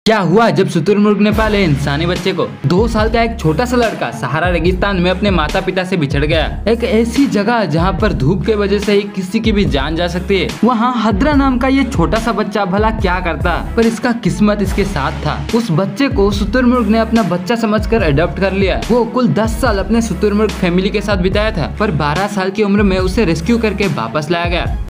क्या हुआ जब शुतुरमुर्ग ने पाले इंसानी बच्चे को। 2 साल का एक छोटा सा लड़का सहारा रेगिस्तान में अपने माता पिता से बिछड़ गया। एक ऐसी जगह जहाँ पर धूप के वजह से ही किसी की भी जान जा सकती है। वहाँ हदरा नाम का ये छोटा सा बच्चा भला क्या करता, पर इसका किस्मत इसके साथ था। उस बच्चे को शुतुरमुर्ग ने अपना बच्चा समझकर अडॉप्ट कर लिया। वो कुल 10 साल अपने शुतुरमुर्ग फैमिली के साथ बिताया था, पर 12 साल की उम्र में उसे रेस्क्यू करके वापस लाया गया।